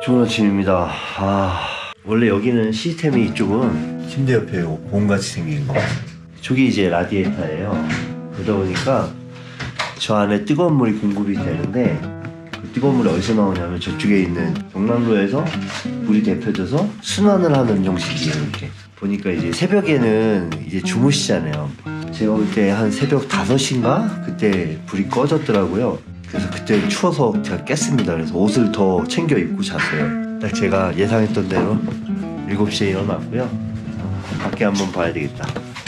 좋은 아침입니다. 원래 여기는 시스템이 이쪽은 침대 옆에 봉같이 생긴 거. 저기 이제 라디에이터예요. 그러다 보니까 저 안에 뜨거운 물이 공급이 되는데 그 뜨거운 물이 어디서 나오냐면 저쪽에 있는 용량로에서 물이 데펴져서 순환을 하는 형식이에요. 이렇게 보니까 이제 새벽에는 이제 주무시잖아요. 제가 올 때 한 새벽 5시인가 그때 불이 꺼졌더라고요. 그래서 그때 추워서 제가 깼습니다. 그래서 옷을 더 챙겨 입고 잤어요. 딱 제가 예상했던 대로 7시에 일어났고요. 밖에 한번 봐야 되겠다.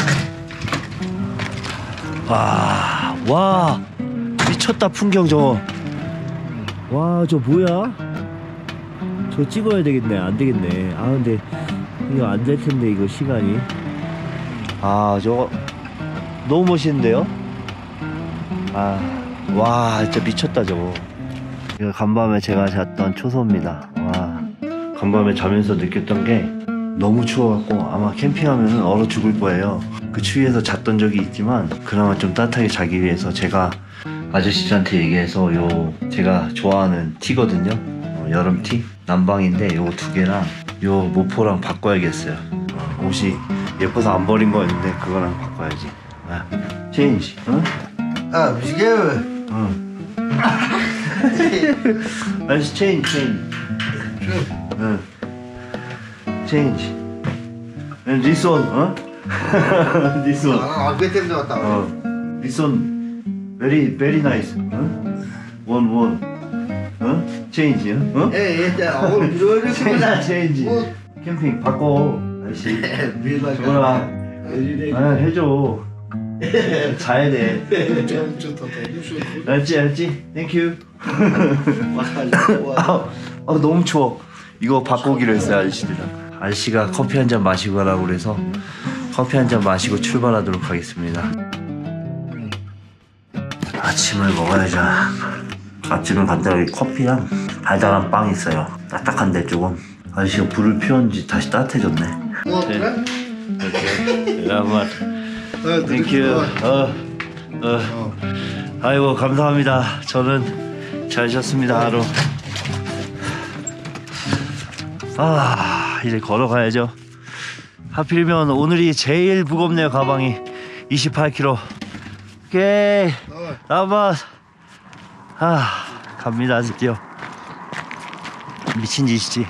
와 미쳤다 풍경 저거. 와 저 뭐야? 저 찍어야 되겠네. 안 되겠네. 근데 이거 안 될 텐데 이거 시간이. 저거 너무 멋있는데요? 와 진짜 미쳤다 저거. 이거 간밤에 제가 잤던 초소입니다. 간밤에 자면서 느꼈던 게 너무 추워갖고 아마 캠핑하면 얼어 죽을 거예요. 그 추위에서 잤던 적이 있지만 그나마 좀 따뜻하게 자기 위해서 제가 아저씨들한테 얘기해서 제가 좋아하는 티거든요. 여름티 난방인데 요거 2개랑 요 모포랑 바꿔야겠어요. 옷이 예뻐서 안 버린 거였는데 그거랑 바꿔야지. 체인지. 미치게. 아저씨 체인지. 체인지. This one, this one. 얼굴 때문에 왔다. This one very nice. One. Change. Change. 캠핑 바꿔. 아저씨. 저거랑 해줘. 자야 돼. 알지? 땡큐. 너무 추워. 이거 바꾸기로 했어요 아저씨들이랑. 아저씨가 커피 한 잔 마시고 가라고 그래서 커피 한 잔 마시고 출발하도록 하겠습니다. 아침을 먹어야죠. 아침은 간단하게 커피랑 달달한 빵 있어요. 딱딱한데 조금. 아저씨가 불을 피웠는지 다시 따뜻해졌네. 이렇게 여러분 땡큐. 아이고 감사합니다. 저는 잘 쉬었습니다 하루. 이제 걸어가야죠. 하필이면 오늘이 제일 무겁네요. 가방이 28kg. 오케이 라바. 갑니다. 드디어. 미친 짓이지.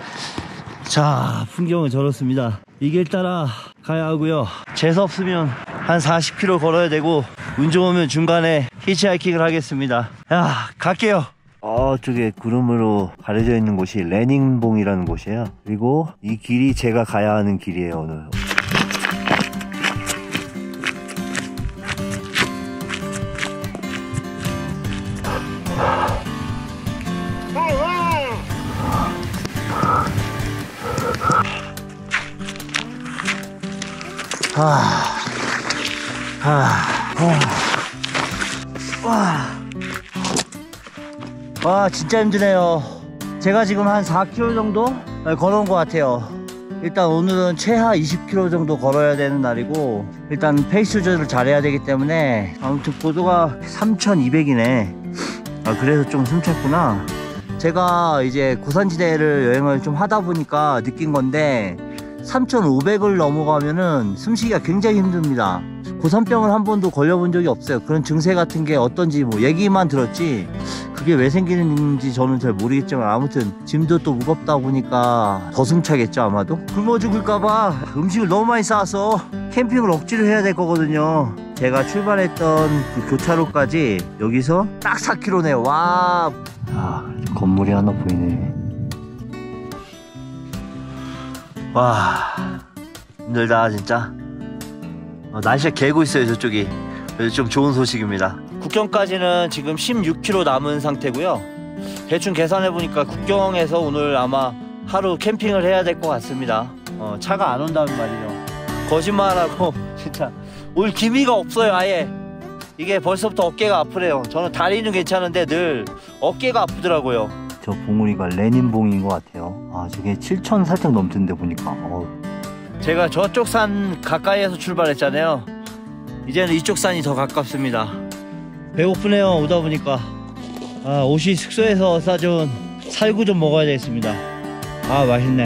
자 풍경은 저렇습니다. 이 길 따라 가야 하고요. 재수 없으면 한 40km 걸어야 되고 운 좋으면 중간에 히치하이킹을 하겠습니다. 갈게요. 저쪽에 구름으로 가려져 있는 곳이 레닝봉이라는 곳이에요. 그리고 이 길이 제가 가야 하는 길이에요 오늘. 진짜 힘드네요. 제가 지금 한 4km 정도 걸어온 것 같아요. 일단 오늘은 최하 20km 정도 걸어야 되는 날이고 일단 페이스 조절을 잘해야 되기 때문에 아무튼 고도가 3200이네. 그래서 좀 숨찼구나. 제가 이제 고산지대를 여행을 좀 하다 보니까 느낀 건데 3500을 넘어가면은 숨쉬기가 굉장히 힘듭니다. 고산병을 한 번도 걸려본 적이 없어요. 그런 증세 같은 게 어떤지 뭐 얘기만 들었지 그게 왜 생기는지 저는 잘 모르겠지만 아무튼 짐도 또 무겁다 보니까 더 숨차겠죠 아마도. 굶어 죽을까봐 음식을 너무 많이 싸서 캠핑을 억지로 해야 될 거거든요. 제가 출발했던 그 교차로까지 여기서 딱 4km네요 와. 건물이 하나 보이네. 와 힘들다 진짜. 날씨가 개고 있어요 저쪽이. 그래서 좀 좋은 소식입니다. 국경까지는 지금 16km 남은 상태고요. 대충 계산해보니까 국경에서 오늘 아마 하루 캠핑을 해야 될 것 같습니다. 차가 안 온다는 말이죠. 거짓말하고 진짜 올 기미가 없어요 아예. 이게 벌써부터 어깨가 아프래요. 저는 다리는 괜찮은데 늘 어깨가 아프더라고요. 저 봉우리가 레닌봉인 것 같아요. 저게 7,000 살짝 넘던데 보니까. 제가 저쪽 산 가까이에서 출발했잖아요. 이제는 이쪽 산이 더 가깝습니다. 배고프네요 오다 보니까. 옷이 숙소에서 싸준 살구 좀 먹어야 되겠습니다. 아, 맛있네.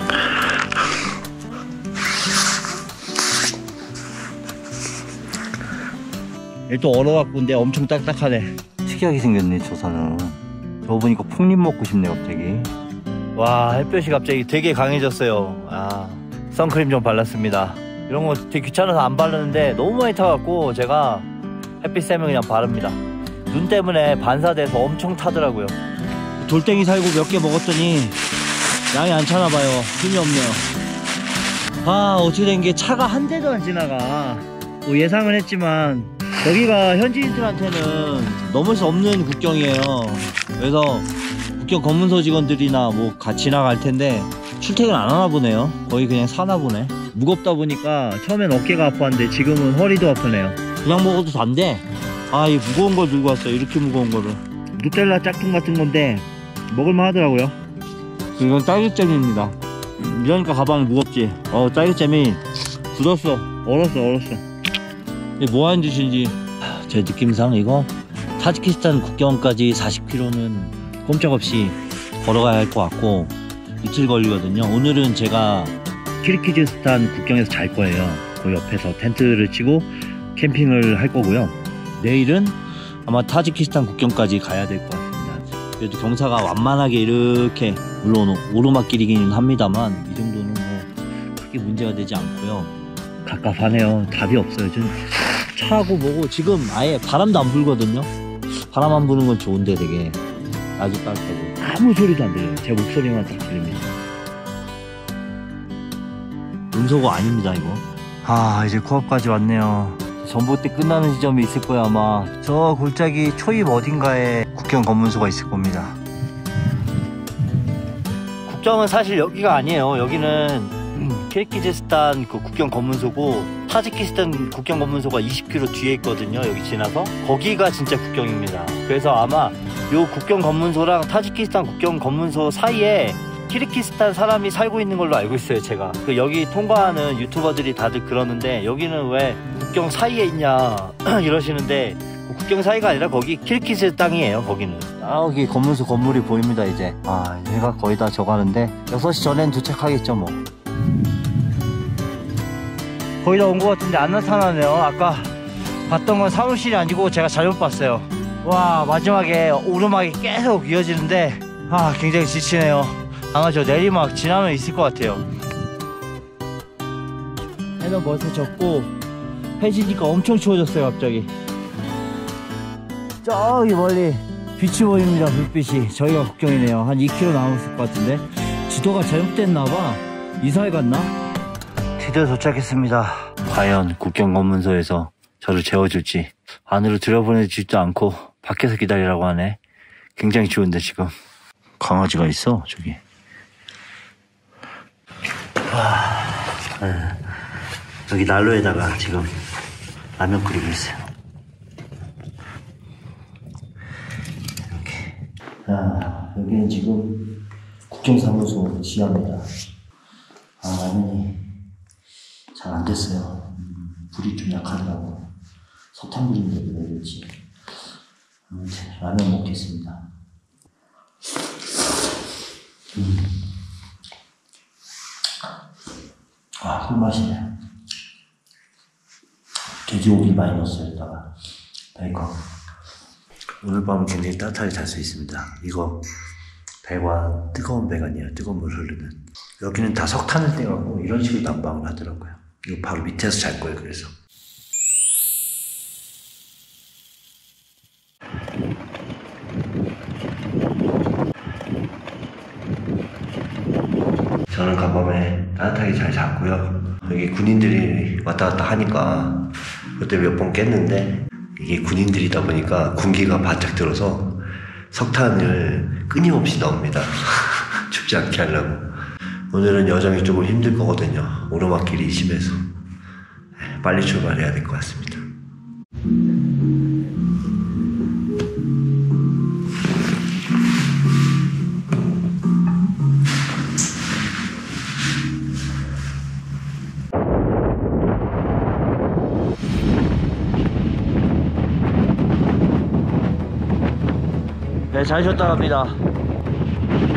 얘 또 얼어갖고 근데 엄청 딱딱하네. 특이하게 생겼네 저 산은. 저거 보니까 풍림 먹고 싶네 갑자기. 와, 햇볕이 갑자기 되게 강해졌어요. 아, 선크림 좀 발랐습니다. 이런 거 되게 귀찮아서 안 바르는데 너무 많이 타갖고 제가 햇빛 쐬면 그냥 바릅니다. 눈 때문에 반사돼서 엄청 타더라고요. 돌덩이 살고 몇 개 먹었더니 양이 안 차나봐요. 힘이 없네요. 아, 어떻게 된 게 차가 한 대도 안 지나가. 뭐 예상은 했지만 여기가 현지인들한테는 넘을 수 없는 국경이에요. 그래서 국경 검문소 직원들이나 뭐 같이 지나갈 텐데 출퇴근 안 하나 보네요. 거의 그냥 사나 보네. 무겁다 보니까 처음엔 어깨가 아팠는데 지금은 허리도 아프네요. 그냥 먹어도 단데, 아, 이 무거운 걸 들고 왔어요. 이렇게 무거운 거를. 누텔라 짝퉁 같은 건데 먹을만 하더라고요. 이건 딸기잼입니다. 이러니까 가방이 무겁지. 딸기잼이 굳었어. 얼었어. 이게 뭐 하는 짓인지. 제 느낌상 이거 타지키스탄 국경까지 40km는 꼼짝없이 걸어가야 할 것 같고 이틀 걸리거든요. 오늘은 제가 키르기즈스탄 국경에서 잘 거예요. 그 옆에서 텐트를 치고 캠핑을 할 거고요. 내일은 아마 타지키스탄 국경까지 가야 될 것 같습니다. 그래도 경사가 완만하게 이렇게, 물론 오르막길이긴 합니다만 이 정도는 뭐 크게 문제가 되지 않고요. 갑갑하네요. 답이 없어요. 좀 차고 뭐고 지금 아예 바람도 안 불거든요. 바람 안 부는 건 좋은데 되게 아주 따뜻하고 아무 소리도 안 들려요. 제 목소리만 딱 들립니다. 음소거 아닙니다 이거. 아, 이제 코앞까지 왔네요. 전봇대 끝나는 지점이 있을 거야 아마. 저 골짜기 초입 어딘가에 국경 검문소가 있을 겁니다. 국경은 사실 여기가 아니에요. 여기는 키르기즈스탄 그 국경 검문소고 타지키스탄 국경 검문소가 20km 뒤에 있거든요. 여기 지나서 거기가 진짜 국경입니다. 그래서 아마 요 국경 검문소랑 타지키스탄 국경 검문소 사이에 키르기스탄 사람이 살고 있는 걸로 알고 있어요. 제가 그 여기 통과하는 유튜버들이 다들 그러는데 여기는 왜 국경 사이에 있냐 이러시는데 국경 사이가 아니라 거기 키르기즈 땅이에요. 거기는. 아, 여기 검문소 건물이 보입니다 이제. 아, 해가 거의 다 져가는데 6시 전엔 도착하겠죠 뭐. 거의 다 온 것 같은데 안 나타나네요. 아까 봤던 건 사무실이 아니고 제가 잘못 봤어요. 와, 마지막에 오르막이 계속 이어지는데 아, 굉장히 지치네요. 아마 저 내리막 지나면 있을 것 같아요. 해는 벌써 졌고 해지니까 엄청 추워졌어요 갑자기. 저기 멀리 빛이 보입니다. 불빛이. 저희가 국경이네요. 한 2km 남았을 것 같은데 지도가 잘못됐나봐. 이사해 갔나? 드디어 도착했습니다. 과연 국경 검문소에서 저를 재워줄지. 안으로 들여보내주지도 않고 밖에서 기다리라고 하네. 굉장히 추운데 지금. 강아지가 있어 저기. 여기 난로에다가 지금 라면 끓이고 있어요. 이렇게. 여기는 지금 국경사무소 지하입니다. 라면이 잘 안 됐어요. 불이 좀 약하더라고. 석탄불인데 왜 그랬지. 라면 먹겠습니다. 꿀맛이네. 돼지고기 많이 넣었어요. 여기다가 베이컨. 오늘 밤은 굉장히 따뜻하게 잘 수 있습니다. 이거 배관, 뜨거운 배관이에요. 뜨거운 물 흐르는. 여기는 다 석탄을 떼갖고 이런 식으로 난방을 하더라고요. 이거 바로 밑에서 잘 거예요. 그래서 저는 간밤에 따뜻하게 잘 잤고요. 여기 군인들이 왔다 갔다 하니까 그때 몇 번 깼는데 이게 군인들이다 보니까 군기가 바짝 들어서 석탄을 끊임없이 넣습니다. 춥지 않게 하려고. 오늘은 여정이 조금 힘들 거거든요. 오르막길이 심해서 빨리 출발해야 될 것 같습니다. 네, 잘 쉬었다 갑니다.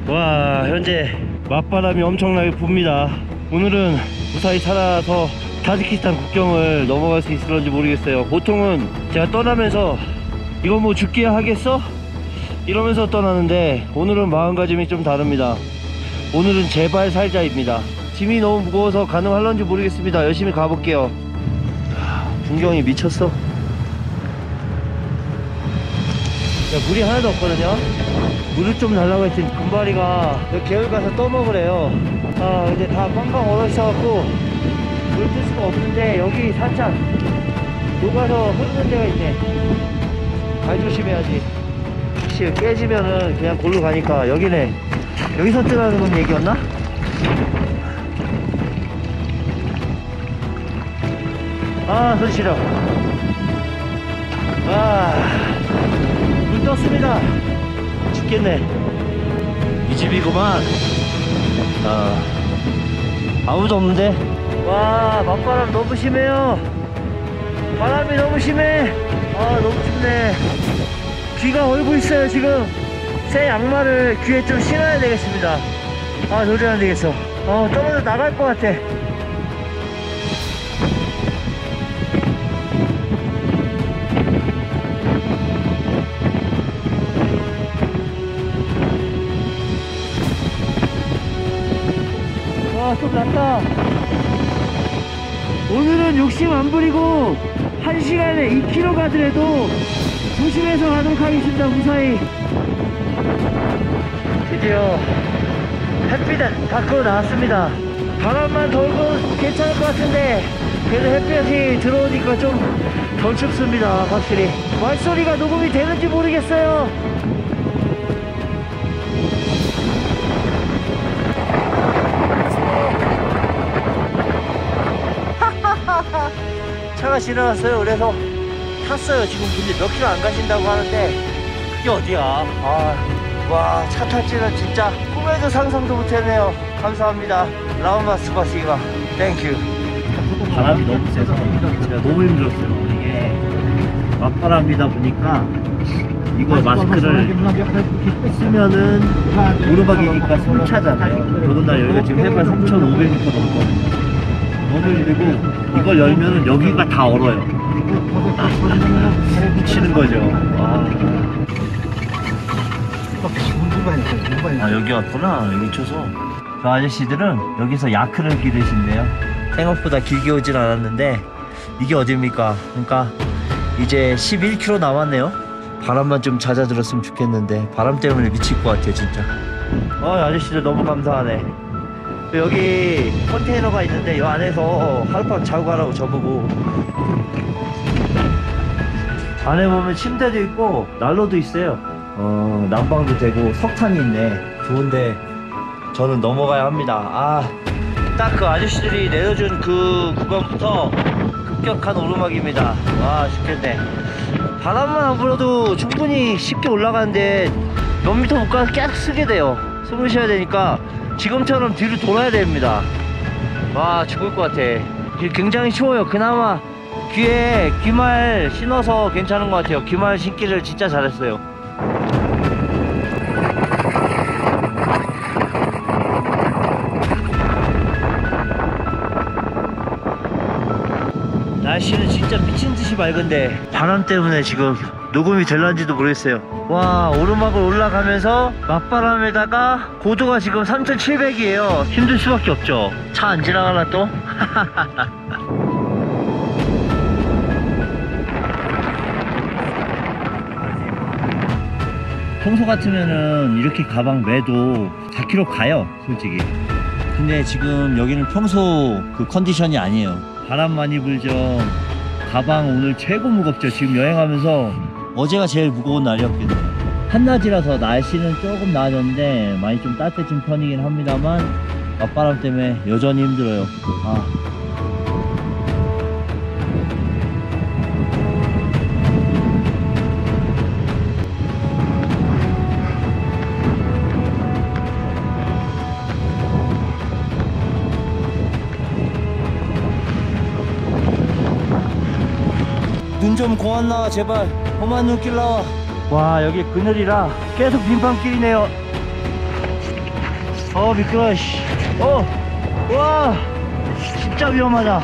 와, 현재 맞바람이 엄청나게 붑니다. 오늘은 무사히 살아서 타지키스탄 국경을 넘어갈 수 있을런지 모르겠어요. 보통은 제가 떠나면서 이거 뭐 죽게 하겠어? 이러면서 떠나는데 오늘은 마음가짐이 좀 다릅니다. 오늘은 제발 살자입니다. 짐이 너무 무거워서 가능할런지 모르겠습니다. 열심히 가볼게요. 풍경이 미쳤어. 야, 물이 하나도 없거든요. 물을 좀 달라고 했더니 금바리가 개울 가서 떠먹으래요. 아, 근데 다 꽝꽝 얼어 있어갖고 물 쓸 수가 없는데 여기 살짝 녹아서 흐르는 데가 있네. 발 조심해야지. 혹시 깨지면은 그냥 골로 가니까. 여기네. 여기서 뜨라는 건 얘기였나? 아, 손 시려. 아, 물 떴습니다. 죽겠네. 이 집이구만. 아, 아무도 없는데. 와, 맞바람 너무 심해요. 바람이 너무 심해. 아, 너무 춥네. 귀가 얼고 있어요. 지금 새 양말을 귀에 좀 신어야 되겠습니다. 아, 도저히 안 되겠어. 떨어져 나갈 것 같아. 와, 좀 낫다. 오늘은 욕심 안 부리고 1시간에 2km 가더라도 조심해서 가도록 하겠습니다. 무사히. 드디어 햇빛은 밖으로 나왔습니다. 바람만 돌고 괜찮을 것 같은데 그래도 햇빛이 들어오니까 좀 덜 춥습니다. 확실히 말소리가 녹음이 되는지 모르겠어요. 차가 지나갔어요. 그래서 탔어요. 지금 근데 몇 킬로 안 가신다고 하는데 그게 어디야. 아, 와, 차 탈지는 진짜 꿈에도 상상도 못했네요. 감사합니다. 라운바스 버시가 땡큐. 바람이 너무 세서 제가 너무 힘들었어요. 이게 맞바람이다 보니까 이거 마스크를 쓰면은 오르막이니까 숨 차잖아요. 더군다나 여기가 지금 해발 3,500m 넘거든요. 너무 힘들고 이걸 열면은 여기가 다 얼어요. 미치는 거죠. 아, 여기 왔구나. 여기 쳐서. 저 아저씨들은 여기서 야크를 기르신대요. 생각보다 길게 오진 않았는데 이게 어딥니까? 그러니까 이제 11km 남았네요. 바람만 좀 잦아들었으면 좋겠는데 바람 때문에 미칠 것 같아요 진짜. 아저씨들 너무 감사하네. 여기 컨테이너가 있는데 이 안에서 하룻밤 자고 가라고 저보고. 안에 보면 침대도 있고 난로도 있어요. 난방도 되고 석탄이 있네. 좋은데 저는 넘어가야 합니다. 딱 그 아저씨들이 내려준 그 구간부터 급격한 오르막입니다. 와, 죽겠네. 바람만 안 불어도 충분히 쉽게 올라가는데 몇 미터 못 가서 계속 쓰게 돼요. 숨을 쉬어야 되니까 지금처럼 뒤로 돌아야 됩니다. 와, 죽을 것 같아. 굉장히 추워요. 그나마 귀에 귀말 신어서 괜찮은 것 같아요. 귀말 신기를 진짜 잘했어요. 날씨는 진짜 미친듯이 맑은데 바람 때문에 지금 녹음이 될런지도 모르겠어요. 와, 오르막을 올라가면서 맞바람에다가 고도가 지금 3,700이에요 힘들 수밖에 없죠. 차 안 지나가나 또? 평소 같으면은 이렇게 가방 매도 4km 가요 솔직히. 근데 지금 여기는 평소 그 컨디션이 아니에요. 바람 많이 불죠. 가방 오늘 최고 무겁죠. 지금 여행하면서 어제가 제일 무거운 날이었거든요. 한낮이라서 날씨는 조금 나아졌는데 많이 좀 따뜻해진 편이긴 합니다만 맞바람 때문에 여전히 힘들어요. 눈 좀 그만 나와 제발. 험한 눈길 나와. 와, 여기 그늘이라 계속 빈판길이네요. 미끄러워. 씨. 와, 진짜 위험하다.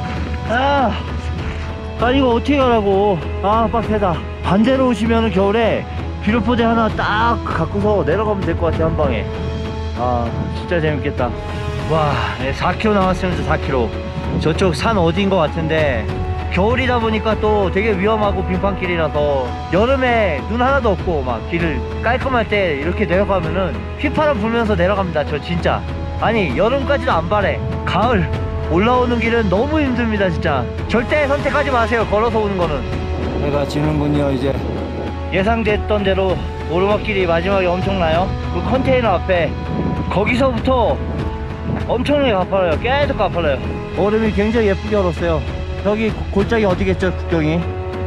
이거 어떻게 가라고. 빡세다. 반대로 오시면은 겨울에 비료포대 하나 딱 갖고서 내려가면 될 것 같아, 한 방에. 진짜 재밌겠다. 와, 4km 남았습니다. 4km. 저쪽 산 어디인 것 같은데, 겨울이다 보니까 또 되게 위험하고 빙판길이라서 여름에 눈 하나도 없고 막 길을 깔끔할 때 이렇게 내려가면은 휘파람 불면서 내려갑니다. 저 진짜. 아니, 여름까지도 안 바래. 가을 올라오는 길은 너무 힘듭니다. 진짜 절대 선택하지 마세요. 걸어서 오는 거는. 해가 지는군요. 이제 예상됐던 대로 오르막길이 마지막에 엄청나요. 그 컨테이너 앞에 거기서부터 엄청나게 가파라요. 계속 가파라요. 얼음이 굉장히 예쁘게 얼었어요. 저기 골짜기 어디겠죠? 국경이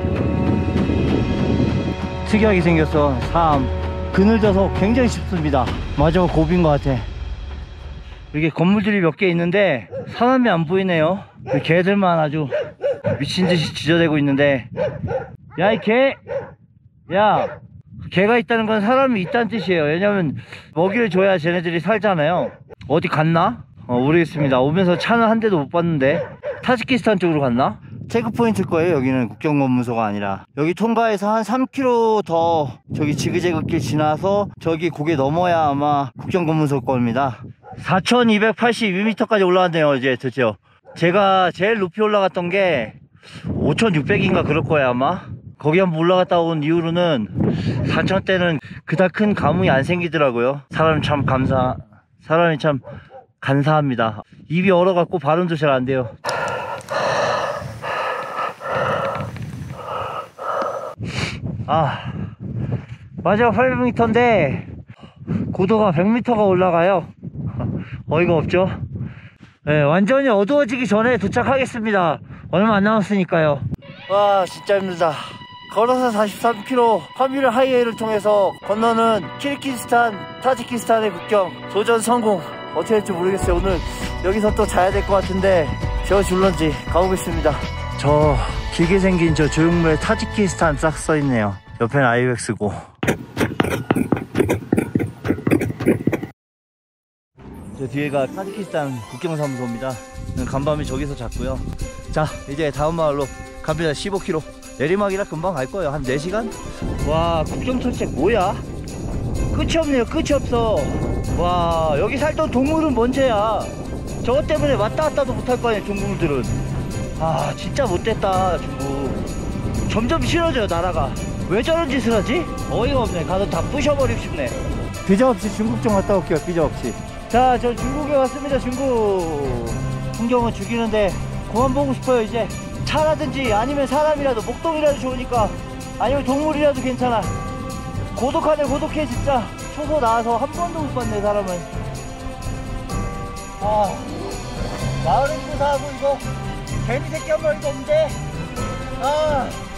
특이하게 생겼어. 그늘져서 굉장히 춥습니다. 마지막 고비인 것 같아. 이렇게 건물들이 몇 개 있는데 사람이 안 보이네요. 그 개들만 아주 미친듯이 지저대고 있는데, 야, 이 개! 야, 개가 있다는 건 사람이 있다는 뜻이에요. 왜냐면 먹이를 줘야 쟤네들이 살잖아요. 어디 갔나? 모르겠습니다. 오면서 차는 한 대도 못 봤는데 타지키스탄 쪽으로 갔나? 체크포인트일 거예요. 여기는 국경검문소가 아니라. 여기 통과해서 한 3km 더 저기 지그재그길 지나서 저기 고개 넘어야 아마 국경검문소일 겁니다. 4282m까지 올라왔네요. 이제 드디어. 제가 제일 높이 올라갔던 게 5600인가 그럴 거예요 아마. 거기 한번 올라갔다 온 이후로는 4000대는 그닥 큰 감흥이 안 생기더라고요. 사람이 참 간사합니다. 입이 얼어갖고 발음도 잘 안 돼요. 마지막 800m인데 고도가 100m가 올라가요. 어이가 없죠. 네, 완전히 어두워지기 전에 도착하겠습니다. 얼마 안 남았으니까요. 와, 진짜 힘들다. 걸어서 43km 파미르 하이웨이를 통해서 건너는 키르기스탄, 타지키스탄의 국경 도전 성공. 어떻게 될지 모르겠어요. 오늘 여기서 또 자야 될 것 같은데 저 줄런지 가보겠습니다. 저 길게 생긴 저 조형물에 타지키스탄 싹 써있네요. 옆에는 아이벡스고. 저 뒤에가 타지키스탄 국경사무소입니다. 간밤에 저기서 잤고요. 자, 이제 다음 마을로 갑니다. 15km. 내리막이라 금방 갈 거예요. 한 4시간? 와, 국경철책 뭐야? 끝이 없네요. 끝이 없어. 와, 여기 살던 동물은 뭔 죄야? 저것 때문에 왔다 갔다도 못할 거 아니야, 중국들은. 진짜 못됐다, 중국. 점점 싫어져요, 나라가. 왜 저런 짓을 하지? 어이가 없네. 가서 다 부셔버리고 싶네. 비자없이 중국 좀 갔다 올게요. 비자없이. 자, 저 중국에 왔습니다. 중국. 풍경은 죽이는데 그만 보고 싶어요. 이제 차라든지 아니면 사람이라도, 목동이라도 좋으니까, 아니면 동물이라도 괜찮아. 고독하네, 고독해. 진짜 초소 나와서 한 번도 못 봤네, 사람을. 마을은 조사하고 이거 개미 새끼 한 마리도 없는데.